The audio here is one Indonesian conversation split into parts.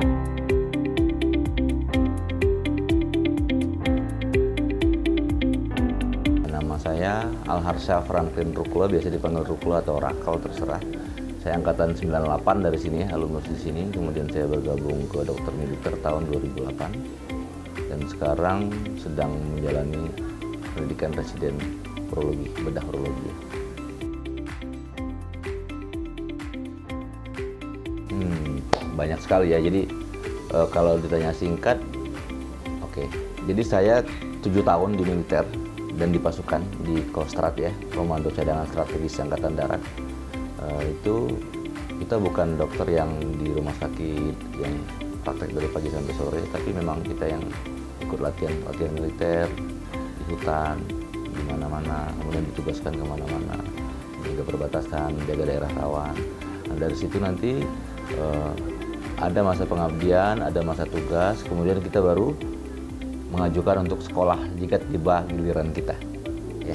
Nama saya Alharsha Franklin Ruklo, biasa dipanggil Ruklo atau Rakal, terserah. Saya angkatan 98 dari sini, alumnus di sini. Kemudian saya bergabung ke Dokter Militer tahun 2008. Dan sekarang sedang menjalani pendidikan residen urologi, bedah urologi. Banyak sekali ya. Jadi kalau ditanya singkat, oke. Jadi saya 7 tahun di militer dan di pasukan di Kostrad ya, Komando Cadangan Strategis Angkatan Darat. Itu kita bukan dokter yang di rumah sakit yang praktek dari pagi sampai sore, tapi memang kita yang ikut latihan militer di hutan, di mana-mana, kemudian ditugaskan kemana-mana, menjaga perbatasan, menjaga daerah rawan. Nah, dari situ nanti ada masa pengabdian, ada masa tugas, kemudian kita baru mengajukan untuk sekolah jika tiba giliran kita. Ya.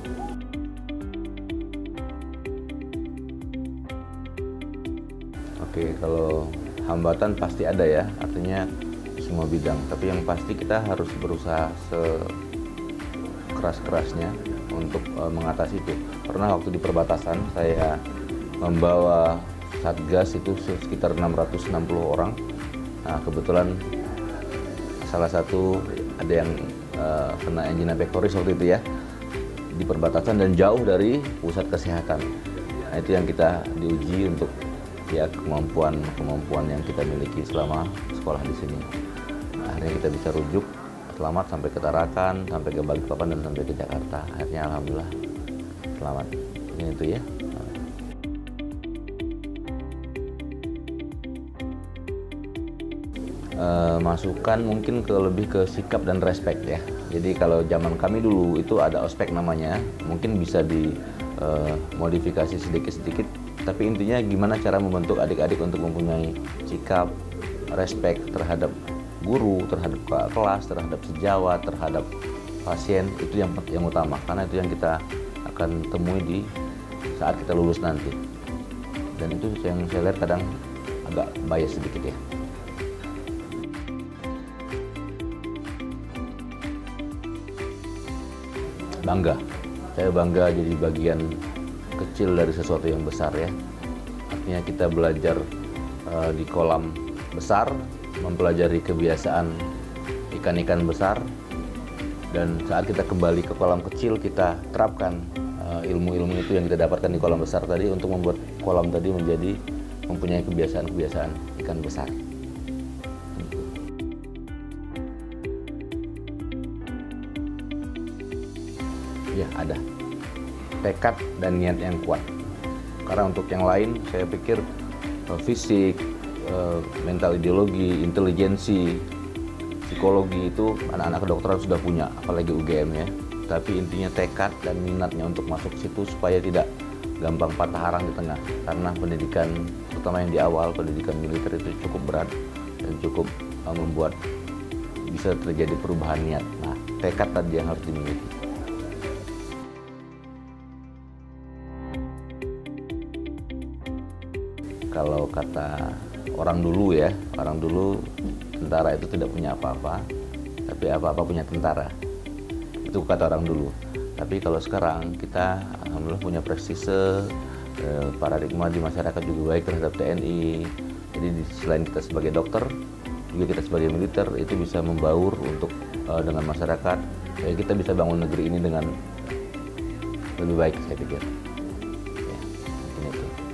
Oke, kalau hambatan pasti ada ya, artinya semua bidang. Tapi yang pasti kita harus berusaha sekeras-kerasnya untuk mengatasi itu. Pernah waktu di perbatasan saya membawa satgas itu sekitar 660 orang. Nah, kebetulan salah satu ada yang kena angina pectoris waktu itu ya, di perbatasan dan jauh dari pusat kesehatan. Nah, itu yang kita diuji untuk ya kemampuan yang kita miliki selama sekolah di sini. Nah, akhirnya kita bisa rujuk selamat sampai ke Tarakan, sampai ke Balikpapan, dan sampai ke Jakarta. Akhirnya alhamdulillah selamat. Ini itu ya. Masukan mungkin lebih ke sikap dan respect ya. Jadi kalau zaman kami dulu itu ada ospek namanya, mungkin bisa dimodifikasi sedikit-sedikit, tapi intinya gimana cara membentuk adik-adik untuk mempunyai sikap, respect terhadap guru, terhadap kelas, terhadap sejawat, terhadap pasien. Itu yang utama, karena itu yang kita akan temui di saat kita lulus nanti. Dan itu yang saya lihat kadang agak bias sedikit ya. Bangga, saya bangga jadi bagian kecil dari sesuatu yang besar ya. Artinya kita belajar di kolam besar, mempelajari kebiasaan ikan-ikan besar, dan saat kita kembali ke kolam kecil kita terapkan ilmu-ilmu itu yang kita dapatkan di kolam besar tadi untuk membuat kolam tadi mempunyai kebiasaan-kebiasaan ikan besar. Ya, ada tekad dan niat yang kuat. Karena untuk yang lain saya pikir fisik, mental ideologi, intelijensi, psikologi itu anak-anak kedokteran sudah punya, apalagi UGM ya. Tapi intinya tekad dan minatnya untuk masuk ke situ supaya tidak gampang patah arang di tengah. Karena pendidikan, terutama yang di awal, pendidikan militer itu cukup berat dan cukup membuat bisa terjadi perubahan niat. Nah, tekad tadi yang harus dimiliki. Kalau kata orang dulu ya, orang dulu tentara itu tidak punya apa-apa, tapi apa-apa punya tentara. Itu kata orang dulu. Tapi kalau sekarang kita alhamdulillah punya prestise, paradigma di masyarakat juga baik terhadap TNI. Jadi selain kita sebagai dokter, juga kita sebagai militer itu bisa membaur untuk dengan masyarakat. Jadi kita bisa bangun negeri ini dengan lebih baik, saya pikir. Ya, mungkin itu.